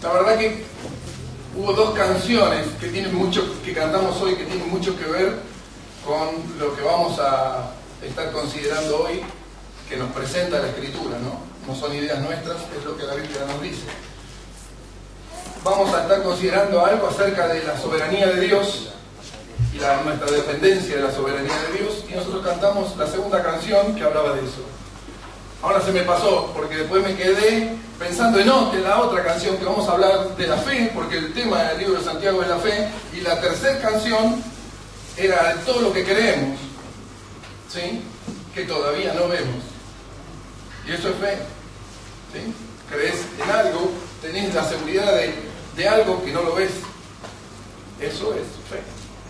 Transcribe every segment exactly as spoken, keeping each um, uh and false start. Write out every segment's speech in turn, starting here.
la verdad que hubo dos canciones que tienen mucho, que cantamos hoy, que tienen mucho que ver con lo que vamos a estar considerando hoy, que nos presenta la Escritura, ¿no? No son ideas nuestras, es lo que la Biblia nos dice. Vamos a estar considerando algo acerca de la soberanía de Dios y la, nuestra dependencia de la soberanía de Dios, y nosotros cantamos la segunda canción que hablaba de eso. Ahora se me pasó, porque después me quedé pensando en, en la otra canción que vamos a hablar de la fe, porque el tema del libro de Santiago es la fe, y la tercera canción era todo lo que creemos, ¿sí? Que todavía no vemos. Y eso es fe, ¿sí? Crees en algo, tenés la seguridad de, de algo que no lo ves. Eso es fe.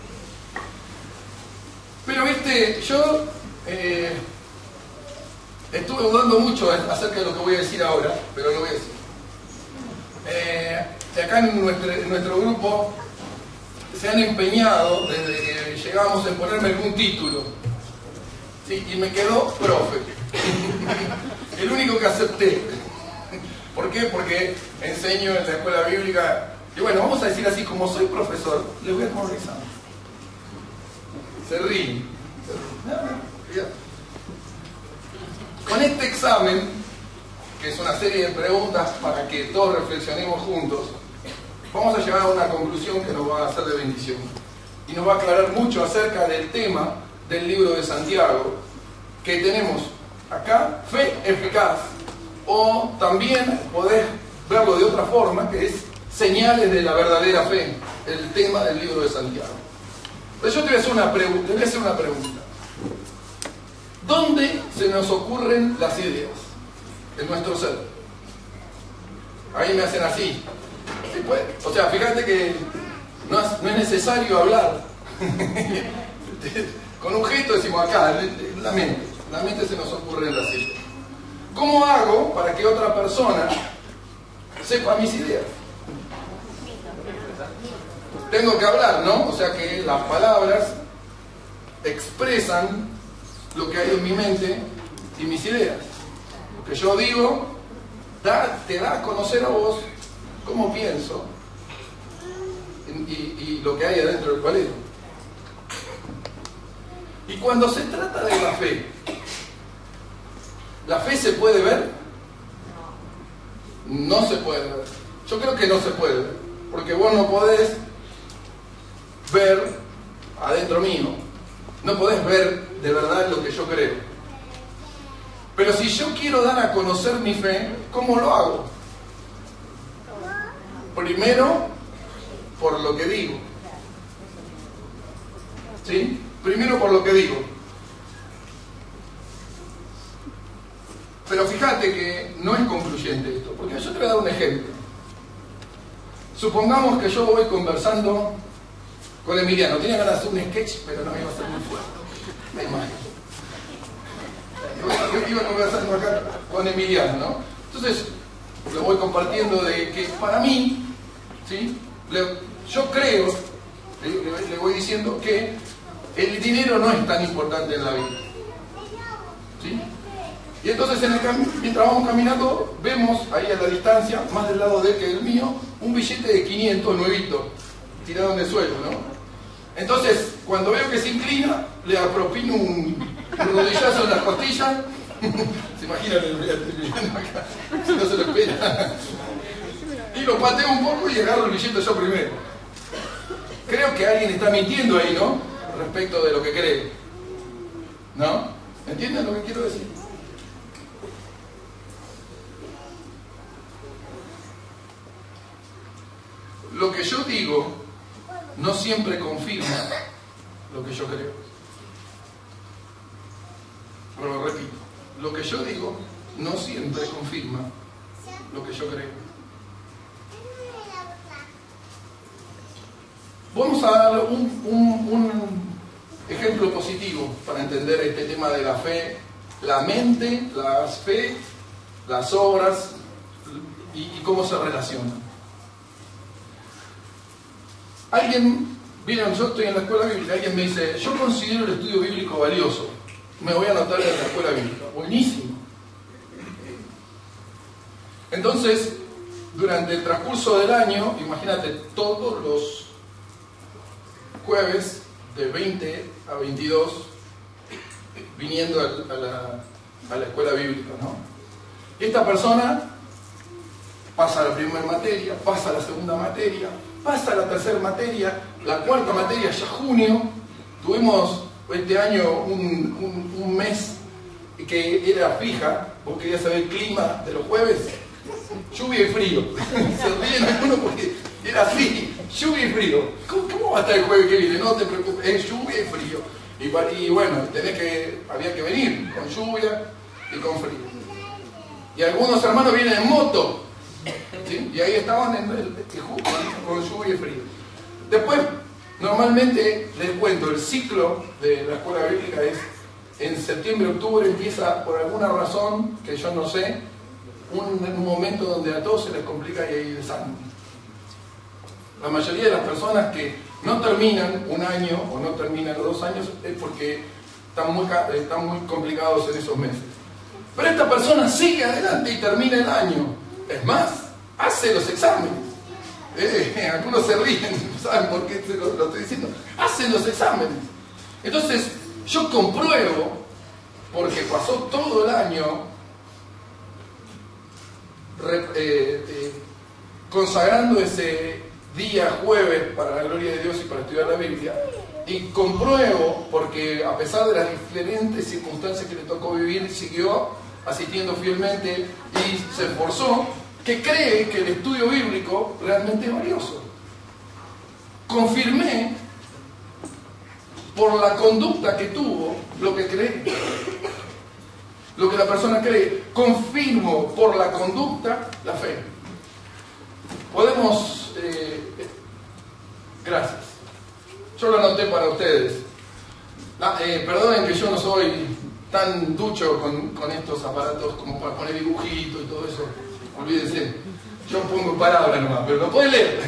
Pero viste, yo eh, estuve dudando mucho acerca de lo que voy a decir ahora, pero lo voy a decir. Eh, acá en nuestro, en nuestro grupo se han empeñado desde que llegamos en ponerme algún título, ¿sí? Y me quedó profe. El único que acepté. ¿Por qué? Porque enseño en la escuela bíblica. Y bueno, vamos a decir así, como soy profesor, le voy a tomar un examen. Se ríen. Con este examen, que es una serie de preguntas para que todos reflexionemos juntos, vamos a llegar a una conclusión que nos va a hacer de bendición. Y nos va a aclarar mucho acerca del tema del libro de Santiago, que tenemos acá, fe eficaz. O también podés verlo de otra forma, que es señales de la verdadera fe, el tema del libro de Santiago. Entonces yo te voy a hacer una pregunta, te voy a hacer una pregunta. ¿Dónde se nos ocurren las ideas? En nuestro ser. Ahí me hacen así. ¿Sí puede? O sea, fíjate que no es, no es necesario hablar. Con un gesto decimos acá, la mente. La mente se nos ocurren las ideas. ¿Cómo hago para que otra persona sepa mis ideas? Tengo que hablar, ¿no? O sea que las palabras expresan lo que hay en mi mente y mis ideas. Lo que yo digo da, te da a conocer a vos cómo pienso y, y lo que hay adentro del valero. Y cuando se trata de la fe, ¿la fe se puede ver? No se puede ver. Yo creo que no se puede ver, porque vos no podés ver adentro mío, no podés ver de verdad lo que yo creo. Pero si yo quiero dar a conocer mi fe, ¿cómo lo hago? Primero, por lo que digo. ¿Sí? Primero por lo que digo. Pero fíjate que no es concluyente esto, porque yo te voy a dar un ejemplo. Supongamos que yo voy conversando con Emiliano. Tenía ganas de hacer un sketch, pero no iba a ser muy fuerte. Me imagino. Yo iba conversando acá con Emiliano, ¿no? Entonces, lo voy compartiendo de que para mí, ¿sí? Le, yo creo, le, le, le voy diciendo que el dinero no es tan importante en la vida. ¿Sí? Y entonces, en el mientras vamos caminando, vemos ahí a la distancia, más del lado de él que del mío, un billete de quinientos nuevito, tirado en el suelo, ¿no? Entonces, cuando veo que se inclina, le apropino un, un rodillazo en las costillas. ¿Se imaginan el billete acá? Si no se lo espera. Y lo pateo un poco y agarro el billete yo primero. Creo que alguien está mintiendo ahí, ¿no? Respecto de lo que cree. ¿No? ¿Entienden lo que quiero decir? Lo que yo digo no siempre confirma lo que yo creo. Pero lo repito, lo que yo digo no siempre confirma lo que yo creo. Vamos a dar un, un, un ejemplo positivo para entender este tema de la fe, la mente, la fe, las obras y, y cómo se relacionan. Alguien, miren, yo estoy en la escuela bíblica, alguien me dice, yo considero el estudio bíblico valioso, me voy a anotar en la escuela bíblica. Buenísimo. Entonces, durante el transcurso del año, imagínate, todos los jueves de veinte a veintidós viniendo a la, a la escuela bíblica, ¿no? Esta persona pasa la primera materia, pasa la segunda materia, pasa la tercera materia, la cuarta materia ya junio. Tuvimos este año un, un, un mes que era fija. Vos querías saber el clima de los jueves, lluvia y frío. Se ríen algunos porque era así, lluvia y frío. ¿Cómo, ¿Cómo va a estar el jueves que viene? No te preocupes, es lluvia y frío. Y, y bueno, tenés que, había que venir con lluvia y con frío. Y algunos hermanos vienen en moto, ¿sí? Y ahí estaban en el, con lluvia y frío. Después, normalmente, les cuento, el ciclo de la escuela bíblica es en septiembre, octubre, empieza por alguna razón, que yo no sé, un, un momento donde a todos se les complica y hay desánimo. La mayoría de las personas que no terminan un año o no terminan dos años es porque están muy, están muy complicados en esos meses. Pero esta persona sigue adelante y termina el año. Es más, hace los exámenes. Eh, algunos se ríen, ¿saben por qué se lo, lo estoy diciendo? Hace los exámenes. Entonces, yo compruebo, porque pasó todo el año re, eh, eh, consagrando ese día jueves para la gloria de Dios y para estudiar la Biblia, y compruebo, porque a pesar de las diferentes circunstancias que le tocó vivir, siguió asistiendo fielmente y se esforzó, que cree que el estudio bíblico realmente es valioso. Confirmé por la conducta que tuvo lo que cree, lo que la persona cree. Confirmo por la conducta la fe. Podemos, eh, gracias, yo lo anoté para ustedes. La, eh, perdonen que yo no soy tan ducho con, con estos aparatos como para poner dibujitos y todo eso, olvídense, yo pongo palabras nomás, pero lo pueden leer.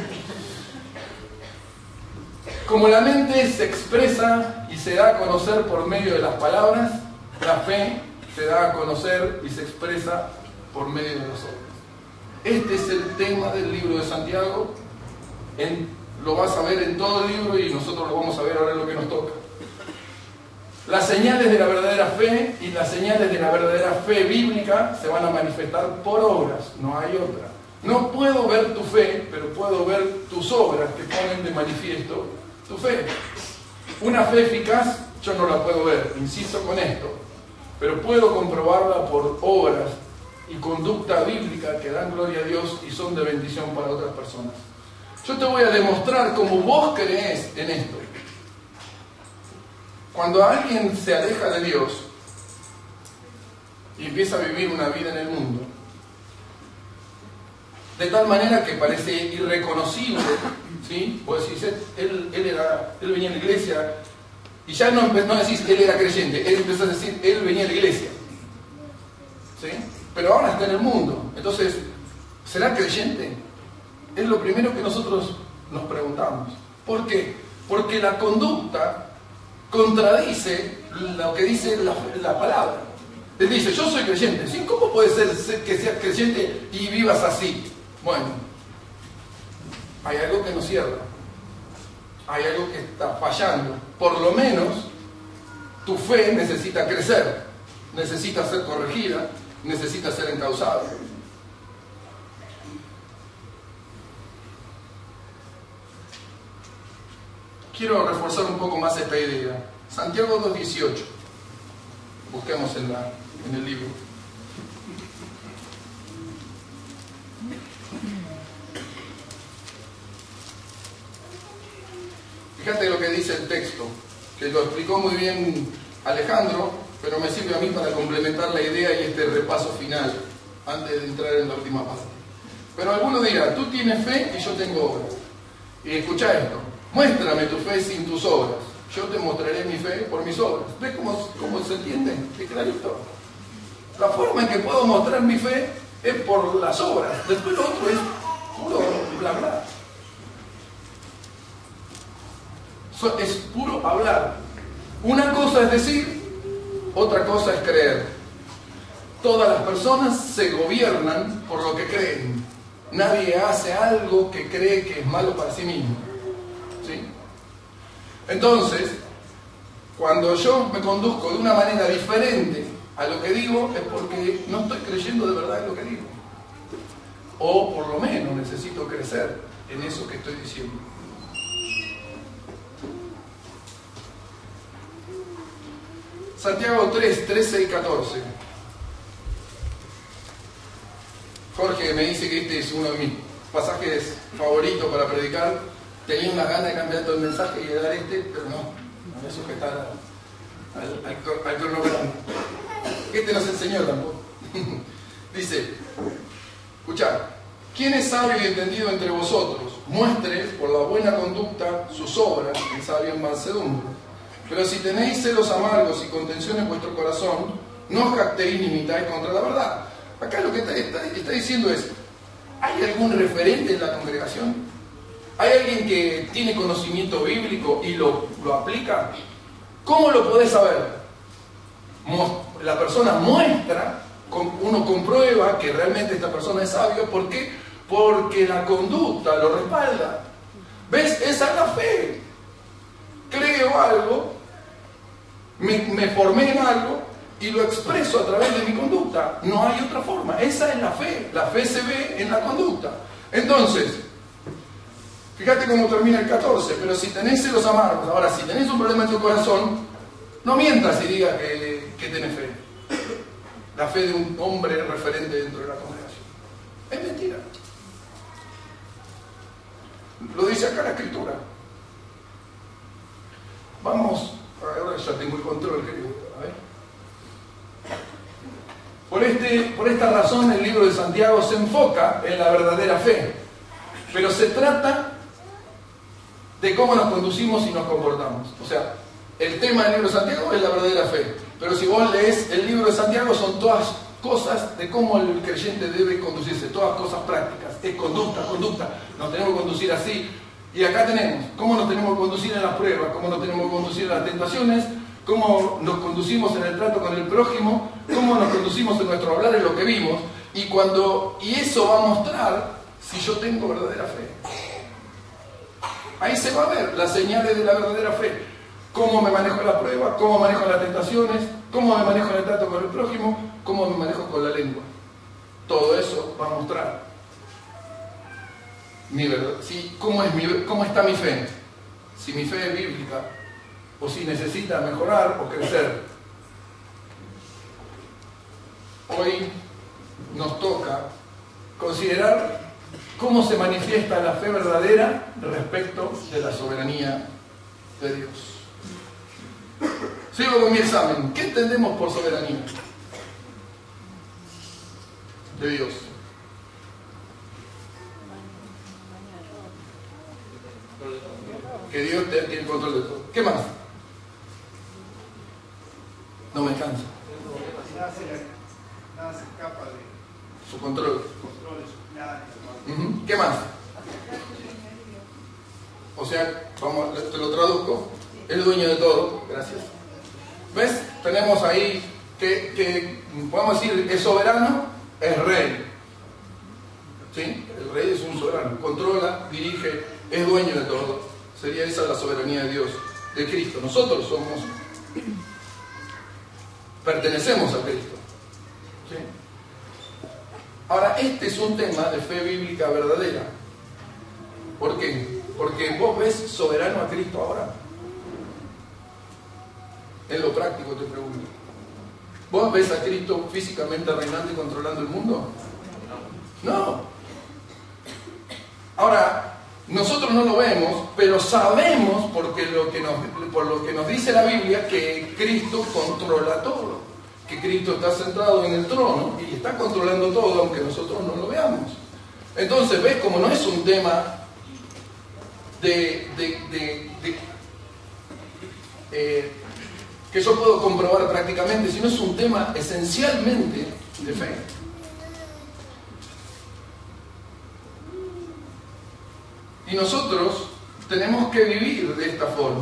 Como la mente se expresa y se da a conocer por medio de las palabras, la fe se da a conocer y se expresa por medio de las obras. Este es el tema del libro de Santiago. En, lo vas a ver en todo el libro y nosotros lo vamos a ver ahora en lo que nos toca. Las señales de la verdadera fe y las señales de la verdadera fe bíblica se van a manifestar por obras, no hay otra. No puedo ver tu fe, pero puedo ver tus obras que ponen de manifiesto tu fe. Una fe eficaz yo no la puedo ver, insisto con esto, pero puedo comprobarla por obras y conducta bíblica que dan gloria a Dios y son de bendición para otras personas. Yo te voy a demostrar cómo vos creés en esto. Cuando alguien se aleja de Dios y empieza a vivir una vida en el mundo, de tal manera que parece irreconocible, ¿sí? Vos decís, él, él, era, él venía a la iglesia, y ya no, no decís, él era creyente, él empezó a decir, él venía a la iglesia, ¿sí? Pero ahora está en el mundo. Entonces, ¿será creyente? Es lo primero que nosotros nos preguntamos. ¿Por qué? Porque la conducta contradice lo que dice la, la palabra. Él dice, yo soy creyente. ¿Sí? ¿Cómo puede ser, ser que seas creyente y vivas así? Bueno, hay algo que no cierra. Hay algo que está fallando. Por lo menos, tu fe necesita crecer, necesita ser corregida, necesita ser encauzada. Quiero reforzar un poco más esta idea. Santiago dos dieciocho. Busquemos en, la, en el libro. Fíjate lo que dice el texto, que lo explicó muy bien Alejandro, pero me sirve a mí para complementar la idea y este repaso final, antes de entrar en la última parte. Pero alguno dirá, tú tienes fe y yo tengo obras. Y escucha esto, muéstrame tu fe sin tus obras. Yo te mostraré mi fe por mis obras. ¿Ves cómo, cómo se entiende? ¿Qué clarito? La forma en que puedo mostrar mi fe es por las obras. Después lo otro es puro bla bla. Es puro hablar. Una cosa es decir, otra cosa es creer. Todas las personas se gobiernan por lo que creen. Nadie hace algo que cree que es malo para sí mismo. ¿Sí? Entonces, cuando yo me conduzco de una manera diferente a lo que digo, es porque no estoy creyendo de verdad en lo que digo. O por lo menos necesito crecer en eso que estoy diciendo. Santiago tres, trece y catorce. Jorge me dice que este es uno de mis pasajes favoritos para predicar. Tenía una gana de cambiar todo el mensaje y de dar este, pero no, no voy a sujetar al, al, al cronograma. Este nos enseñó tampoco. Dice, escuchad, ¿quién es sabio y entendido entre vosotros? Muestre por la buena conducta sus obras en sabia mansedumbre. Pero si tenéis celos amargos y contención en vuestro corazón, no os jactéis ni imitáis contra la verdad. Acá lo que está, está, está diciendo es, ¿hay algún referente en la congregación? ¿Hay alguien que tiene conocimiento bíblico y lo, lo aplica? ¿Cómo lo podés saber? La persona muestra, uno comprueba que realmente esta persona es sabia. ¿Por qué? Porque la conducta lo respalda. ¿Ves? Esa es la fe. Creo algo, me, me formé en algo y lo expreso a través de mi conducta. No hay otra forma. Esa es la fe. La fe se ve en la conducta. Entonces, fíjate cómo termina el catorce. Pero si tenés celos amargos, ahora si tenés un problema en tu corazón, no mientas y digas que, que tenés fe. La fe de un hombre referente dentro de la congregación. Es mentira. Lo dice acá la Escritura. Vamos, ahora ya tengo el control, querido. A ver. Por, este, por esta razón el libro de Santiago se enfoca en la verdadera fe. Pero se trata de cómo nos conducimos y nos comportamos. O sea, el tema del libro de Santiago es la verdadera fe. Pero si vos lees el libro de Santiago son todas cosas de cómo el creyente debe conducirse. Todas cosas prácticas. Es conducta, conducta. Nos tenemos que conducir así. Y acá tenemos cómo nos tenemos que conducir en las pruebas, cómo nos tenemos que conducir en las tentaciones, cómo nos conducimos en el trato con el prójimo, cómo nos conducimos en nuestro hablar, en lo que vimos. Y, cuando, y eso va a mostrar si yo tengo verdadera fe. Ahí se va a ver las señales de la verdadera fe. Cómo me manejo en la prueba, cómo manejo en las tentaciones, cómo me manejo en el trato con el prójimo, cómo me manejo con la lengua. Todo eso va a mostrar mi verdad. Sí, ¿cómo, es mi, ¿Cómo está mi fe? Si mi fe es bíblica o si necesita mejorar o crecer. Hoy nos toca considerar cómo se manifiesta la fe verdadera respecto de la soberanía de Dios. Sigo con mi examen. ¿Qué entendemos por soberanía de Dios? Que Dios tiene el control de todo. ¿Qué más? No me cansa. Nada se, nada se escapa de su control. control de su plan. Uh-huh. ¿Qué más? O sea, vamos, te lo traduzco. Es dueño de todo. Gracias. ¿Ves? Tenemos ahí que, que podemos decir, es soberano, es rey. ¿Sí? El rey es un soberano. Controla, dirige, es dueño de todo. Sería esa la soberanía de Dios, de Cristo. Nosotros somos, pertenecemos a Cristo. ¿Sí? Ahora, este es un tema de fe bíblica verdadera. ¿Por qué? Porque vos ves soberano a Cristo ahora. En lo práctico te pregunto. ¿Vos ves a Cristo físicamente reinando y controlando el mundo? No. Ahora, nosotros no lo vemos, pero sabemos, porque lo que nos, por lo que nos dice la Biblia, que Cristo controla todo. Que Cristo está sentado en el trono y está controlando todo, aunque nosotros no lo veamos. Entonces, ¿ves? Como no es un tema de, de, de, de eh, que yo puedo comprobar prácticamente, sino es un tema esencialmente de fe. Y nosotros tenemos que vivir de esta forma.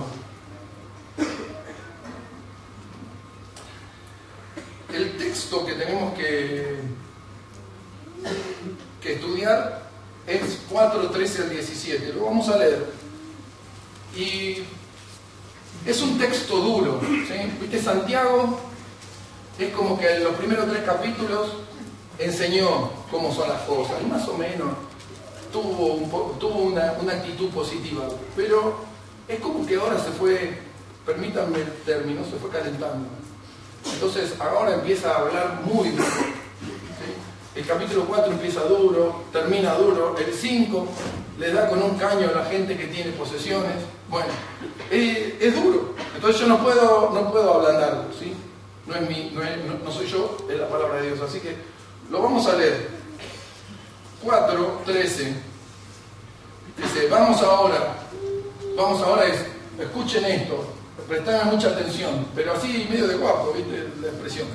El texto que tenemos que, que estudiar es cuatro, trece al diecisiete. Lo vamos a leer. Y es un texto duro, ¿sí? ¿Viste? Santiago es como que en los primeros tres capítulos enseñó cómo son las cosas, y más o menos tuvo, un po tuvo una, una actitud positiva, pero es como que ahora se fue, permítanme el término, se fue calentando. Entonces ahora empieza a hablar muy duro, ¿sí? El capítulo cuatro empieza duro, termina duro, el cinco le da con un caño a la gente que tiene posesiones. Bueno, es, es duro, entonces yo no puedo, no puedo ablandarlo, ¿sí? No, es mi, no, es, no, no soy yo, es la palabra de Dios, así que lo vamos a leer. cuatro, trece. Dice, vamos ahora, vamos ahora, es, escuchen esto, prestad mucha atención, pero así medio de guapo, ¿viste? La expresión.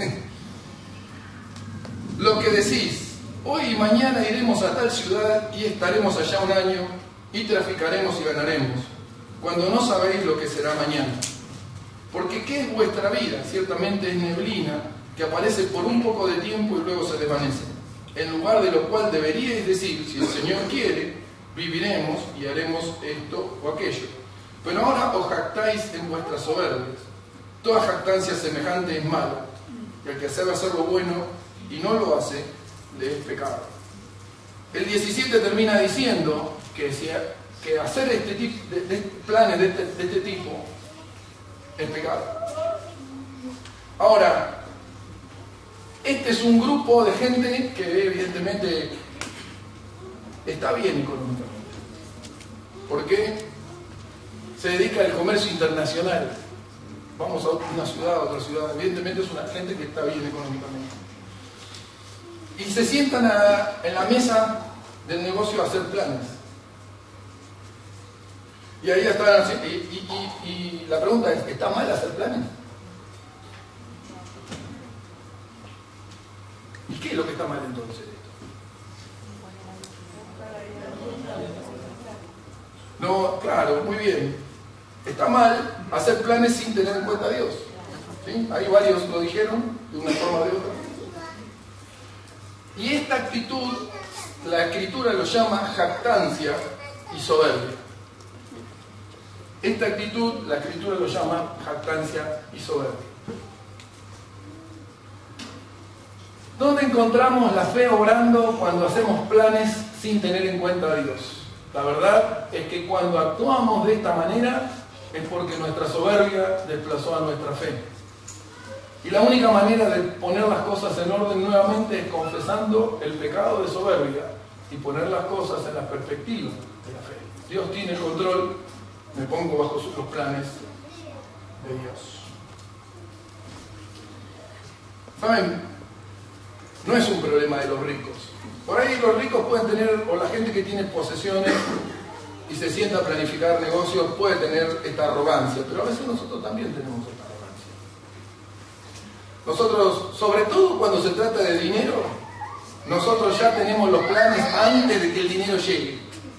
Lo que decís, hoy y mañana iremos a tal ciudad y estaremos allá un año y traficaremos y ganaremos, cuando no sabéis lo que será mañana. Porque ¿qué es vuestra vida? Ciertamente es neblina que aparece por un poco de tiempo y luego se desvanece. En lugar de lo cual deberíais decir, si el Señor quiere, viviremos y haremos esto o aquello. Pero ahora os jactáis en vuestras soberbias. Toda jactancia semejante es mala, y el que sabe hacer lo bueno y no lo hace, le es pecado. El diecisiete termina diciendo que, si, que hacer este tipo de, de planes de este, de este tipo es pecado. Ahora, este es un grupo de gente que evidentemente está bien económicamente. ¿Por qué? Se dedica al comercio internacional. Vamos a una ciudad, a otra ciudad. Evidentemente es una gente que está bien económicamente. Y se sientan a, en la mesa del negocio a hacer planes. Y ahí están, y, y, y, y la pregunta es, ¿está mal hacer planes? ¿Y qué es lo que está mal entonces de esto? No, claro, muy bien. Está mal hacer planes sin tener en cuenta a Dios. ¿Sí? Ahí varios lo dijeron de una forma o de otra. Y esta actitud, la Escritura lo llama jactancia y soberbia. Esta actitud, la Escritura lo llama jactancia y soberbia. ¿Dónde encontramos la fe obrando cuando hacemos planes sin tener en cuenta a Dios? La verdad es que cuando actuamos de esta manera es porque nuestra soberbia desplazó a nuestra fe. Y la única manera de poner las cosas en orden nuevamente es confesando el pecado de soberbia y poner las cosas en la perspectiva de la fe. Dios tiene el control, me pongo bajo los planes de Dios. ¿Saben? No es un problema de los ricos. Por ahí los ricos pueden tener, o la gente que tiene posesiones y se sienta a planificar negocios puede tener esta arrogancia, pero a veces nosotros también tenemos esta arrogancia. Nosotros, sobre todo cuando se trata de dinero, nosotros ya tenemos los planes antes de que el dinero llegue.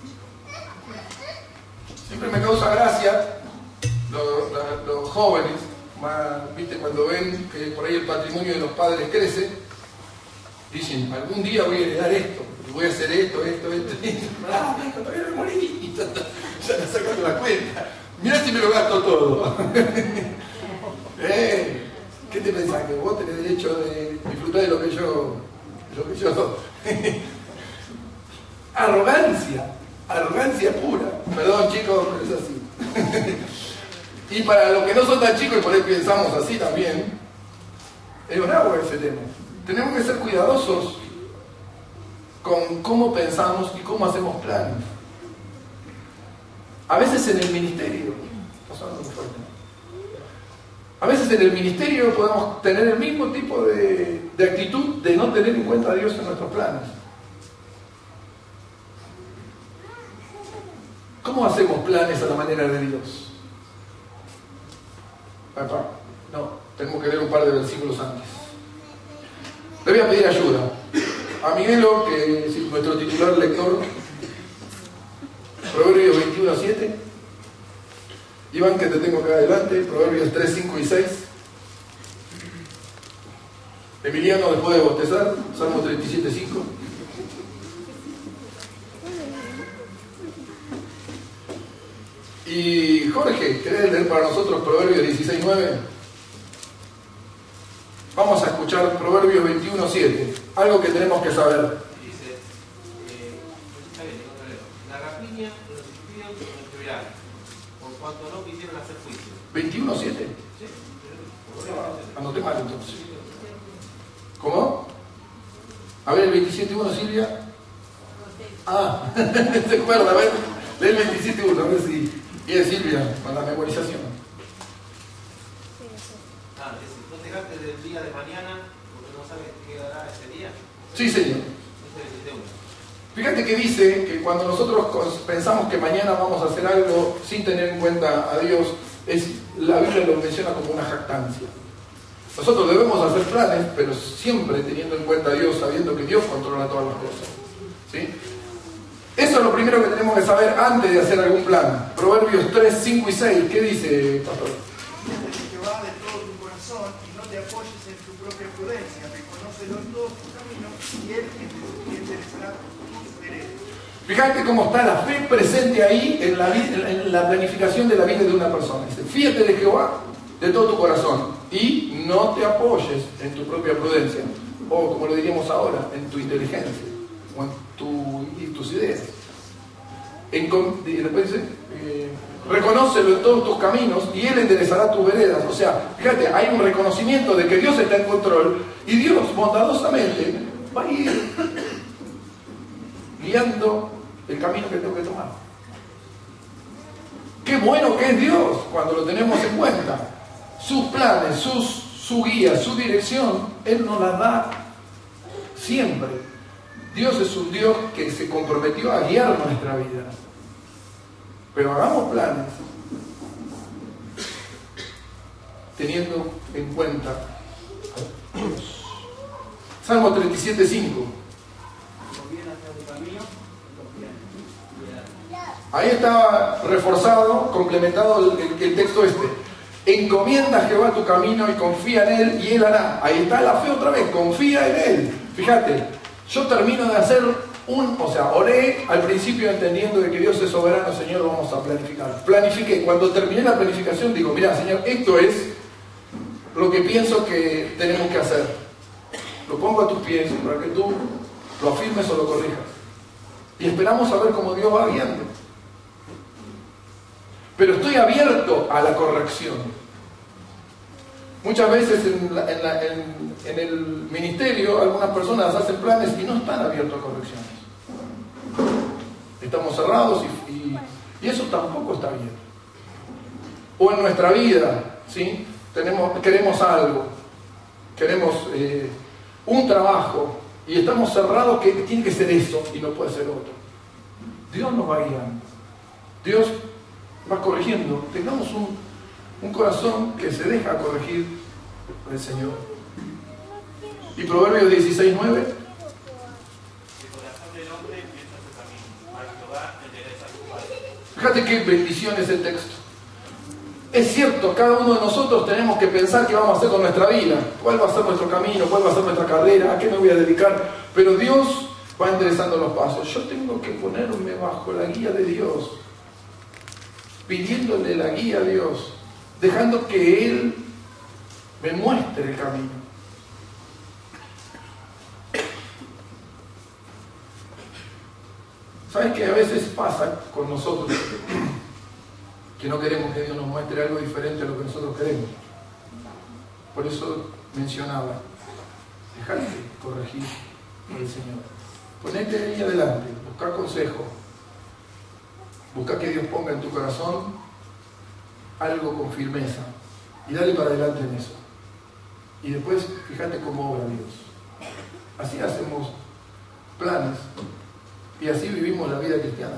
Siempre me causa gracia los, los, los jóvenes, más, ¿viste? Cuando ven que por ahí el patrimonio de los padres crece, dicen, algún día voy a heredar esto, voy a hacer esto, esto, esto, esto. Ah, todavía no morí. Y ya, ya le sacando la cuenta. Mirá si me lo gasto todo. eh, ¿Qué te pensás? Que vos tenés derecho de disfrutar de lo que yo... Lo que yo... arrogancia. Arrogancia pura. Perdón, chicos, pero es así. Y para los que no son tan chicos y por ahí pensamos así también, es un agua ese tema. Tenemos que ser cuidadosos con cómo pensamos y cómo hacemos planes. A veces en el ministerio, a veces en el ministerio podemos tener el mismo tipo de, de actitud de no tener en cuenta a Dios en nuestros planes. ¿Cómo hacemos planes a la manera de Dios? Papá, no, tenemos que leer un par de versículos antes. Le voy a pedir ayuda a Miguelo, que es nuestro titular lector, Proverbios veintiuno, siete. Iván, que te tengo acá adelante, Proverbios tres, cinco y seis. Emiliano, después de bostezar, Salmo treinta y siete, cinco. Y Jorge, ¿querés leer para nosotros Proverbios dieciséis nueve? Vamos a escuchar Proverbios veintiuno siete, algo que tenemos que saber. Dice, eh, está bien, no leo. La rapiña de los impíos no destruirán, por cuanto no quisieron hacer juicio. ¿veintiuno siete? Sí. Anoté mal entonces. ¿Cómo? A ver el veintisiete uno, Silvia. Ah, se acuerda, a ver, lee el veintisiete uno, a ver si... Bien, Silvia, con la memorización. Ah, dice, no te gastes del día de mañana, porque no sabes qué dará ese día. Sí, señor. Este es el veintisiete uno. Fíjate que dice que cuando nosotros pensamos que mañana vamos a hacer algo sin tener en cuenta a Dios, es, la Biblia lo menciona como una jactancia. Nosotros debemos hacer planes, pero siempre teniendo en cuenta a Dios, sabiendo que Dios controla todas las cosas. ¿Sí? Eso es lo primero que tenemos que saber antes de hacer algún plan. Proverbios tres, cinco y seis, ¿qué dice, pastor? Que va de todo tu corazón y no te apoyes en tu propia prudencia. Reconócelo en todos tus caminos y Él enderezará tus veredas. Fíjate cómo está la fe presente ahí en la, en la planificación de la vida de una persona. Dice, fíjate de Jehová de todo tu corazón y no te apoyes en tu propia prudencia, o como lo diríamos ahora, en tu inteligencia o en tu, y tus ideas. En, y después dice, eh, reconócelo en todos tus caminos y Él enderezará tus veredas. O sea, fíjate, hay un reconocimiento de que Dios está en control y Dios bondadosamente va a ir guiando el camino que tengo que tomar. Qué bueno que es Dios cuando lo tenemos en cuenta. Sus planes, sus, su guía, su dirección, Él nos la da siempre. Dios es un Dios que se comprometió a guiar nuestra vida. Pero hagamos planes teniendo en cuenta a Dios. Salmo treinta y siete, cinco. Ahí está reforzado, complementado el, el texto este. Encomienda a Jehová tu camino y confía en Él y Él hará. Ahí está la fe otra vez, confía en Él. Fíjate, yo termino de hacer un, o sea, oré al principio entendiendo de que Dios es soberano, Señor, vamos a planificar. Planifiqué, cuando terminé la planificación digo, mira, Señor, esto es lo que pienso que tenemos que hacer. Lo pongo a tus pies para que tú lo afirmes o lo corrijas. Y esperamos a ver cómo Dios va guiando. Pero estoy abierto a la corrección. Muchas veces en, la, en, la, en, en el ministerio algunas personas hacen planes y no están abiertos a correcciones. Estamos cerrados y, y, y eso tampoco está bien. O en nuestra vida, ¿sí? Tenemos, queremos algo, queremos eh, un trabajo y estamos cerrados que tiene que ser eso y no puede ser otro. Dios nos va guiando. Dios va corrigiendo. Tengamos un, un corazón que se deja corregir por el Señor. Y Proverbios dieciséis, nueve. El corazón del hombre piensa su camino, mas Jehová endereza su paso. Fíjate qué bendición es el texto. Es cierto, cada uno de nosotros tenemos que pensar qué vamos a hacer con nuestra vida, cuál va a ser nuestro camino, cuál va a ser nuestra carrera, a qué me voy a dedicar, pero Dios va enderezando los pasos. Yo tengo que ponerme bajo la guía de Dios, pidiéndole la guía a Dios, dejando que Él me muestre el camino. ¿Sabes qué a veces pasa con nosotros? Que no queremos que Dios nos muestre algo diferente a lo que nosotros queremos. Por eso mencionaba, dejarte corregir por el Señor. Ponete ahí adelante, busca consejo. Busca que Dios ponga en tu corazón algo con firmeza y dale para adelante en eso. Y después fíjate cómo obra Dios. Así hacemos planes y así vivimos la vida cristiana.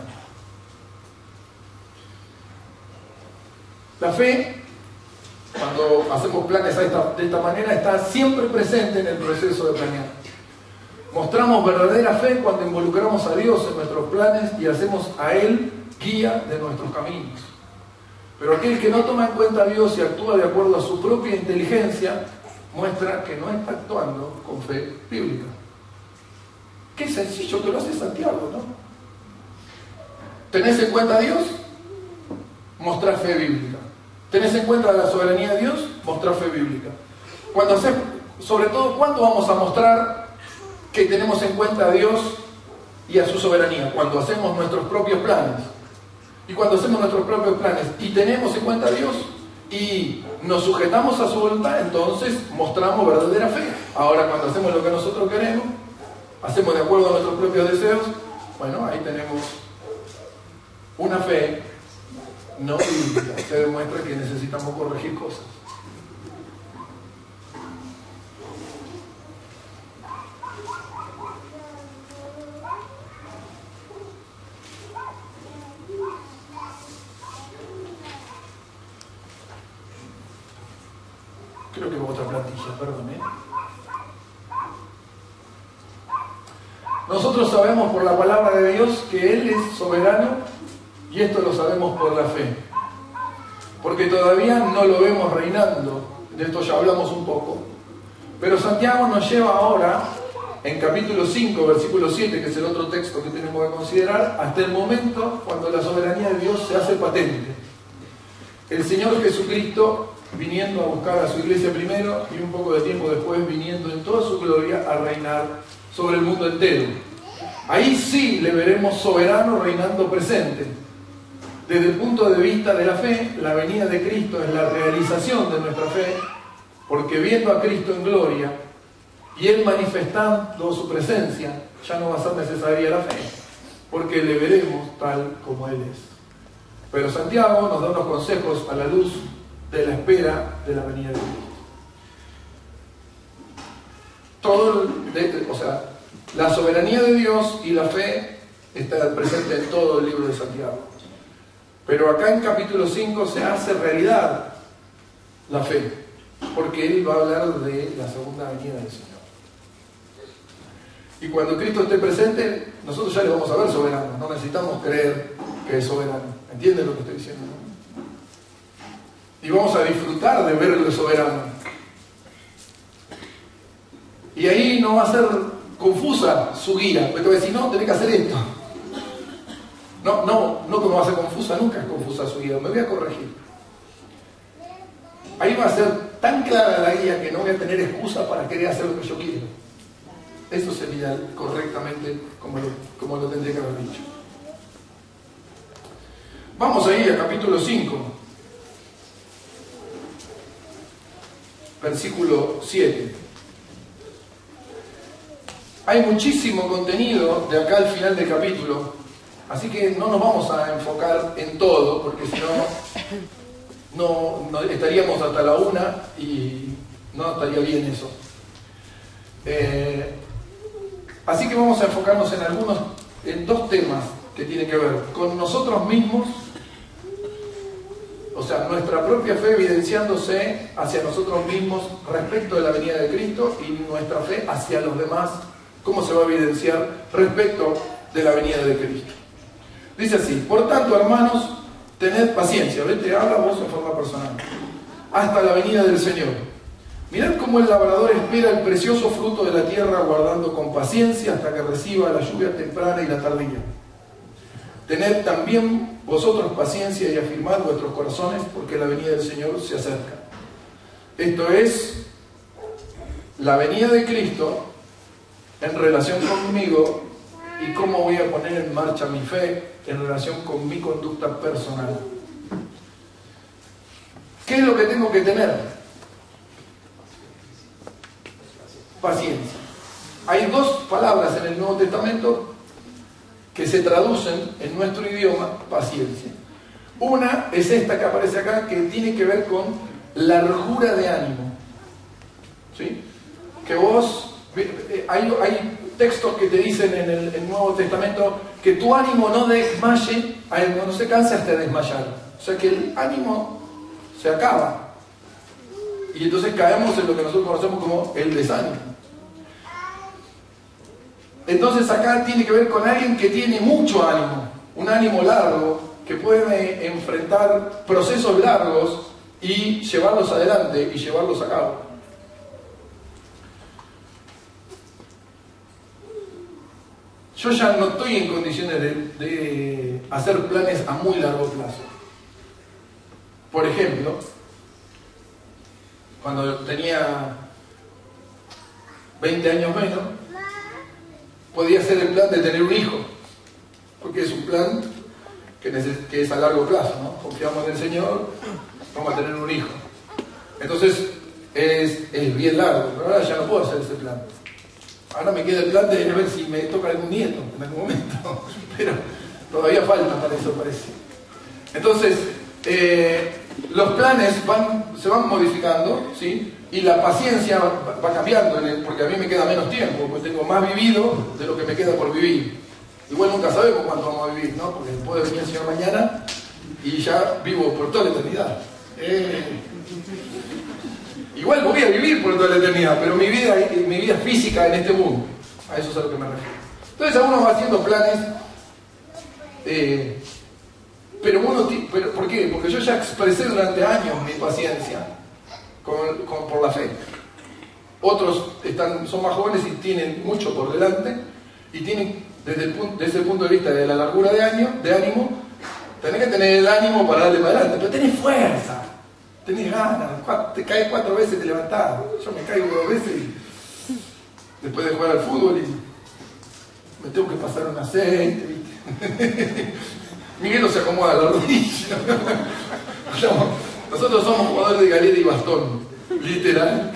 La fe, cuando hacemos planes de esta, de esta manera, está siempre presente en el proceso de planear. Mostramos verdadera fe cuando involucramos a Dios en nuestros planes y hacemos a Él guía de nuestros caminos. Pero aquel que no toma en cuenta a Dios y actúa de acuerdo a su propia inteligencia, muestra que no está actuando con fe bíblica. Qué sencillo que lo hace Santiago, ¿no? ¿Tenés en cuenta a Dios? mostrá fe bíblica. ¿Tenés en cuenta la soberanía de Dios? Mostrá fe bíblica. Cuando haces, sobre todo, ¿cuándo vamos a mostrar que tenemos en cuenta a Dios y a su soberanía? Cuando hacemos nuestros propios planes. Y cuando hacemos nuestros propios planes y tenemos en cuenta a Dios y nos sujetamos a su voluntad, entonces mostramos verdadera fe. Ahora, cuando hacemos lo que nosotros queremos, hacemos de acuerdo a nuestros propios deseos, bueno, ahí tenemos una fe no bíblica. Se demuestra que necesitamos corregir cosas. Creo que otra plantilla, perdón, ¿eh? Nosotros sabemos por la palabra de Dios que Él es soberano, y esto lo sabemos por la fe. Porque todavía no lo vemos reinando, de esto ya hablamos un poco. Pero Santiago nos lleva ahora, en capítulo cinco, versículo siete, que es el otro texto que tenemos que considerar, hasta el momento cuando la soberanía de Dios se hace patente. El Señor Jesucristo viniendo a buscar a su iglesia primero y un poco de tiempo después viniendo en toda su gloria a reinar sobre el mundo entero. Ahí sí le veremos soberano reinando presente. Desde el punto de vista de la fe, la venida de Cristo es la realización de nuestra fe, porque viendo a Cristo en gloria y Él manifestando su presencia, ya no va a ser necesaria la fe, porque le veremos tal como Él es. Pero Santiago nos da unos consejos a la luz de la espera de la venida de Cristo. Todo, el, o sea, la soberanía de Dios y la fe está presente en todo el libro de Santiago. Pero acá en capítulo cinco se hace realidad la fe, porque él va a hablar de la segunda venida del Señor. Y cuando Cristo esté presente, nosotros ya le vamos a ver soberano, no necesitamos creer que es soberano. ¿Entienden lo que estoy diciendo? Y vamos a disfrutar de verlo soberano. Y ahí no va a ser confusa su guía, porque te va a decir, no, tenés que hacer esto. No, no, no que me va a ser confusa, nunca es confusa su guía, me voy a corregir. Ahí va a ser tan clara la guía que no voy a tener excusa para querer hacer lo que yo quiero. Eso sería correctamente como lo, como lo tendría que haber dicho. Vamos ahí a capítulo cinco. Versículo siete. Hay muchísimo contenido de acá al final del capítulo, así que no nos vamos a enfocar en todo, porque si no, no, no estaríamos hasta la una y no estaría bien eso. Eh, así que vamos a enfocarnos en algunos, en dos temas que tienen que ver con nosotros mismos. O sea, nuestra propia fe evidenciándose hacia nosotros mismos respecto de la venida de Cristo, y nuestra fe hacia los demás, cómo se va a evidenciar respecto de la venida de Cristo. Dice así: por tanto, hermanos, tened paciencia. Vete, habla vos en forma personal. Hasta la venida del Señor. Mirad cómo el labrador espera el precioso fruto de la tierra, guardando con paciencia hasta que reciba la lluvia temprana y la tardía. Tened también vosotros paciencia y afirmad vuestros corazones, porque la venida del Señor se acerca. Esto es la venida de Cristo en relación conmigo y cómo voy a poner en marcha mi fe en relación con mi conducta personal. ¿Qué es lo que tengo que tener? Paciencia. Hay dos palabras en el Nuevo Testamento que se traducen en nuestro idioma paciencia. Una es esta que aparece acá, que tiene que ver con largura de ánimo. ¿Sí? Que vos, hay, hay textos que te dicen en el, el Nuevo Testamento que tu ánimo no desmaye, no se canse hasta desmayar. O sea que el ánimo se acaba. Y entonces caemos en lo que nosotros conocemos como el desánimo. Entonces acá tiene que ver con alguien que tiene mucho ánimo, un ánimo largo, que puede enfrentar procesos largos y llevarlos adelante y llevarlos a cabo. Yo ya no estoy en condiciones de, de hacer planes a muy largo plazo. por ejemplo, cuando tenía veinte años menos, podía hacer el plan de tener un hijo, porque es un plan que, que es a largo plazo, ¿no? Confiamos en el Señor, vamos a tener un hijo. Entonces es, es bien largo, pero ahora ya no puedo hacer ese plan. Ahora me queda el plan de ver si me toca algún nieto en algún momento, pero todavía falta para eso, parece. Entonces, eh, los planes van, se van modificando, ¿sí? Y la paciencia va, va cambiando, en el, porque a mí me queda menos tiempo, porque tengo más vivido de lo que me queda por vivir. Igual nunca sabemos cuánto vamos a vivir, ¿no? Porque puede venir el Señor mañana y ya vivo por toda la eternidad. Eh, igual voy a vivir por toda la eternidad, pero mi vida, mi vida física en este mundo, a eso es a lo que me refiero. Entonces uno va haciendo planes, eh, pero uno, pero, ¿por qué? Porque yo ya expresé durante años mi paciencia con, con, por la fe. Otros están, son más jóvenes y tienen mucho por delante y tienen, desde el, punto, desde el punto de vista de la largura de, año, de ánimo, tenés que tener el ánimo para darle para adelante, pero tenés fuerza. Tenés ganas, te caes cuatro veces y te levantás. Yo me caigo dos veces y después de jugar al fútbol y me tengo que pasar un aceite, ¿viste? Miguel no se acomoda la rodilla. Nosotros somos jugadores de galera y bastón, literal.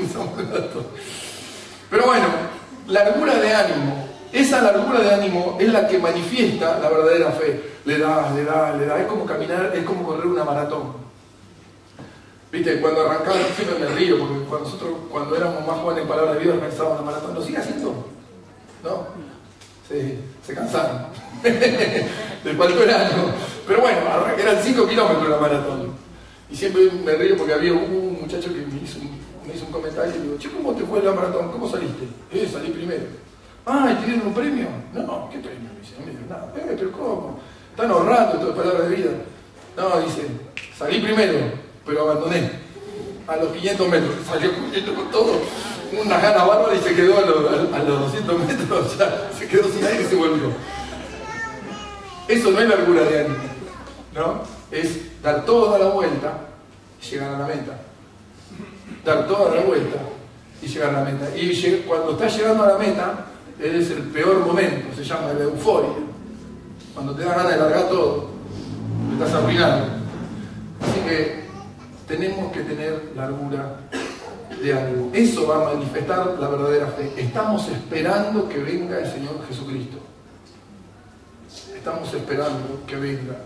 Pero bueno, largura de ánimo. Esa largura de ánimo es la que manifiesta la verdadera fe. Le da, le da, le da. Es como caminar, es como correr una maratón. Viste, cuando arrancaba, siempre me río, porque cuando nosotros, cuando éramos más jóvenes en Palabra de Vida, pensábamos en la maratón, ¿lo sigue haciendo? ¿No? Se, se cansaron. Les faltó el año. Pero bueno, eran cinco kilómetros la maratón. Y siempre me río porque había un muchacho que me hizo un, me hizo un comentario y le digo, che, ¿cómo te fue la maratón? ¿Cómo saliste? Eh, salí primero. Ah, ¿y te dieron un premio? No, ¿qué premio? Me dice, no me dieron nada. Eh, pero ¿cómo? Están ahorrando todo Palabra de Vida. No, dice, salí primero, pero abandoné a los quinientos metros, salió corriendo con todo, una gana bárbara y se quedó a los, a, a los doscientos metros, ya se quedó sin aire y se volvió. Eso no es largura de ánimo, ¿no? Es dar toda la vuelta y llegar a la meta. Dar toda la vuelta y llegar a la meta. Y cuando estás llegando a la meta, es el peor momento, se llama la euforia. Cuando te da ganas de largar todo, te estás arruinando. Así que tenemos que tener largura de ánimo. Eso va a manifestar la verdadera fe. Estamos esperando que venga el Señor Jesucristo. Estamos esperando que venga.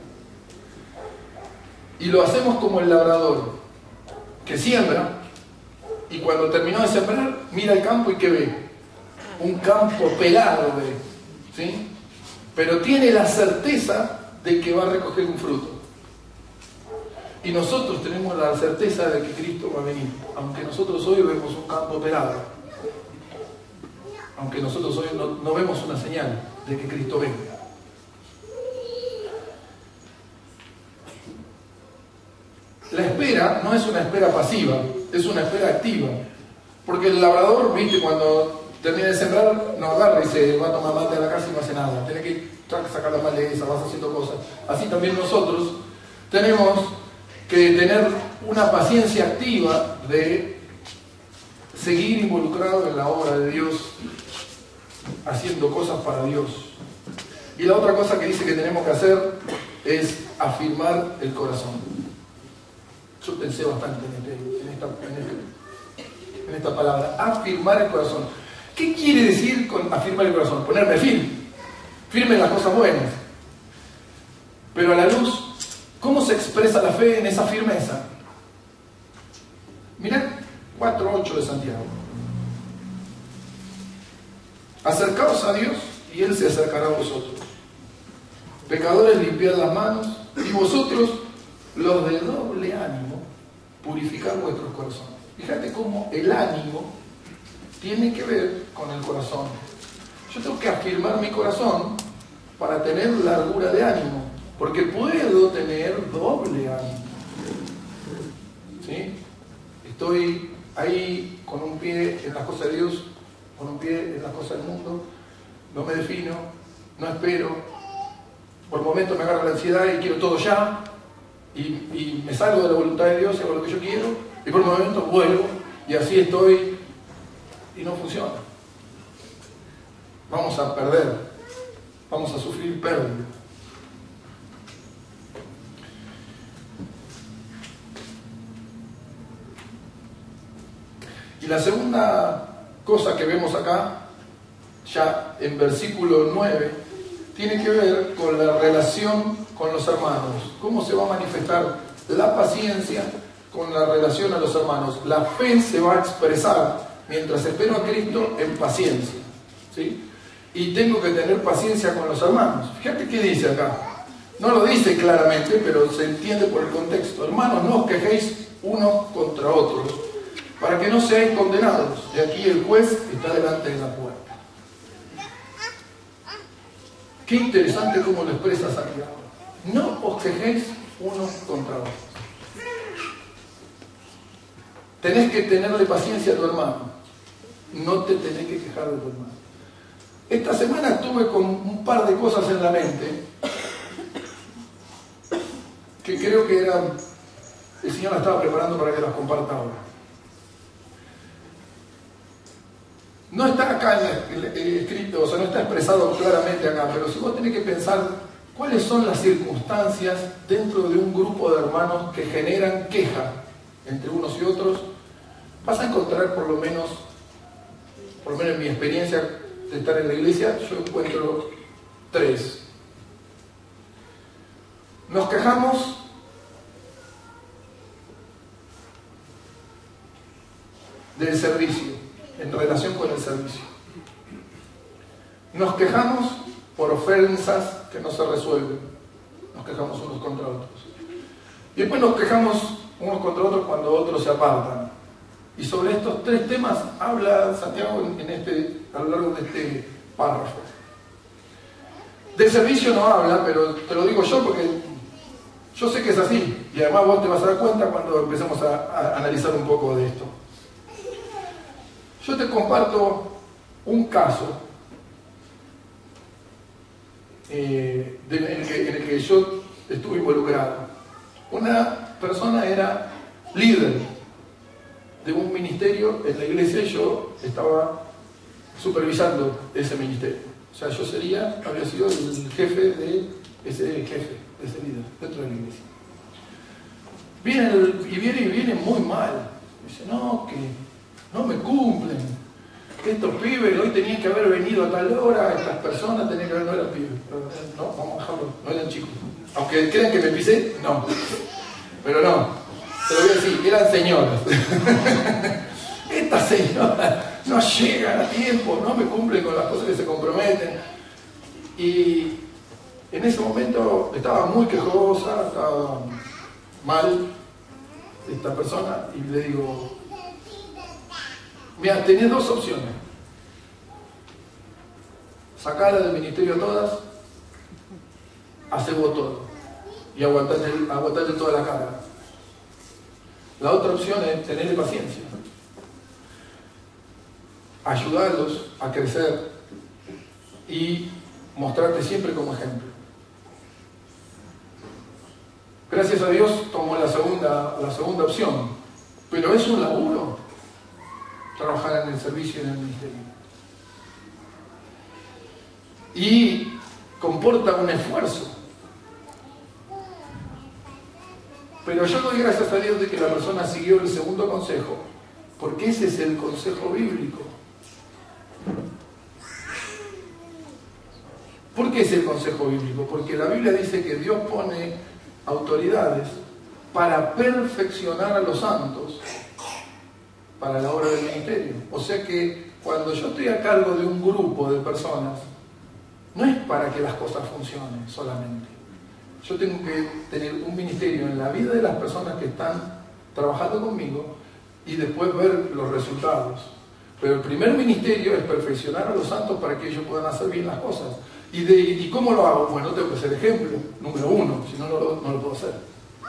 Y lo hacemos como el labrador, que siembra, y cuando terminó de sembrar, mira el campo y ¿qué ve? Un campo pelado ve, ¿sí? Pero tiene la certeza de que va a recoger un fruto. Y nosotros tenemos la certeza de que Cristo va a venir, aunque nosotros hoy vemos un campo pelado, aunque nosotros hoy no, no vemos una señal de que Cristo venga. La espera no es una espera pasiva, es una espera activa, porque el labrador, viste, cuando termina de sembrar, no agarra y se va a tomar mate a la casa y no hace nada, tiene que sacar la maleza, vas haciendo cosas. Así también nosotros tenemos que tener una paciencia activa de seguir involucrado en la obra de Dios, haciendo cosas para Dios. Y la otra cosa que dice que tenemos que hacer es afirmar el corazón. Yo pensé bastante en, este, en, esta, en, este, en esta palabra, afirmar el corazón. ¿Qué quiere decir con afirmar el corazón? Ponerme firme, firme en las cosas buenas. Pero a la luz, ¿cómo se expresa la fe en esa firmeza? Mirad cuatro ocho de Santiago. Acercaos a Dios y Él se acercará a vosotros. Pecadores, limpiad las manos, y vosotros, los de doble ánimo, purificad vuestros corazones. Fíjate cómo el ánimo tiene que ver con el corazón. Yo tengo que afirmar mi corazón para tener largura de ánimo, porque puedo tener doble ánimo. ¿Sí? Estoy ahí con un pie en las cosas de Dios, con un pie en las cosas del mundo, no me defino, no espero, por momentos me agarra la ansiedad y quiero todo ya, y, y me salgo de la voluntad de Dios y hago lo que yo quiero, y por un momento vuelvo, y así estoy, y no funciona. Vamos a perder, vamos a sufrir pérdida. Y la segunda cosa que vemos acá, ya en versículo nueve, tiene que ver con la relación con los hermanos. ¿Cómo se va a manifestar la paciencia con la relación a los hermanos? La fe se va a expresar mientras espero a Cristo en paciencia, ¿sí? Y tengo que tener paciencia con los hermanos. Fíjate qué dice acá. No lo dice claramente, pero se entiende por el contexto. Hermanos, no os quejéis unos contra otros, para que no seáis condenados. Y aquí el juez está delante de la puerta. Qué interesante cómo lo expresa Santiago. No os quejéis unos contra otros. Tenés que tenerle paciencia a tu hermano. No te tenés que quejar de tu hermano. Esta semana estuve con un par de cosas en la mente que creo que eran, el Señor las estaba preparando para que las comparta ahora. No está acá en el, el escrito, o sea, no está expresado claramente acá, pero si vos tenés que pensar cuáles son las circunstancias dentro de un grupo de hermanos que generan queja entre unos y otros, vas a encontrar por lo menos, por lo menos en mi experiencia de estar en la iglesia, yo encuentro tres. Nos quejamos del servicio, en relación con el servicio. Nos quejamos por ofensas que no se resuelven. Nos quejamos unos contra otros. Y después nos quejamos unos contra otros cuando otros se apartan. Y sobre estos tres temas habla Santiago en este, a lo largo de este párrafo. Del servicio no habla, pero te lo digo yo porque yo sé que es así. Y además vos te vas a dar cuenta cuando empecemos a, a analizar un poco de esto. Yo te comparto un caso eh, de, en, el que, en el que yo estuve involucrado. Una persona era líder de un ministerio en la iglesia y yo estaba supervisando ese ministerio. O sea, yo sería, había sido el jefe de ese jefe, de ese líder, dentro de la iglesia. Viene el, y viene y viene muy mal. Dice, no, que no me cumplen. Estos pibes hoy tenían que haber venido a tal hora, estas personas tenían que haber, no eran pibes. No, vamos a dejarlo, no eran chicos. Aunque crean que me pisé, no. Pero no, te lo voy a decir, eran señoras. Estas señoras no llegan a tiempo, no me cumplen con las cosas que se comprometen. Y en ese momento estaba muy quejosa, estaba mal esta persona, y le digo, mira, tenés dos opciones. Sacarla del ministerio a todas, hacer vos todo y aguantarle, aguantarle toda la carga. La otra opción es tenerle paciencia, ayudarlos a crecer y mostrarte siempre como ejemplo. Gracias a Dios tomó la segunda, la segunda opción, pero es un laburo trabajar en el servicio y en el ministerio. Y comporta un esfuerzo. Pero yo doy gracias a Dios de que la persona siguió el segundo consejo, porque ese es el consejo bíblico. ¿Por qué es el consejo bíblico? Porque la Biblia dice que Dios pone autoridades para perfeccionar a los santos para la obra del ministerio. O sea que cuando yo estoy a cargo de un grupo de personas, no es para que las cosas funcionen solamente. Yo tengo que tener un ministerio en la vida de las personas que están trabajando conmigo y después ver los resultados. Pero el primer ministerio es perfeccionar a los santos para que ellos puedan hacer bien las cosas. ¿Y, de, y cómo lo hago? Bueno, tengo que ser ejemplo, número uno, si no, no lo, no lo puedo hacer.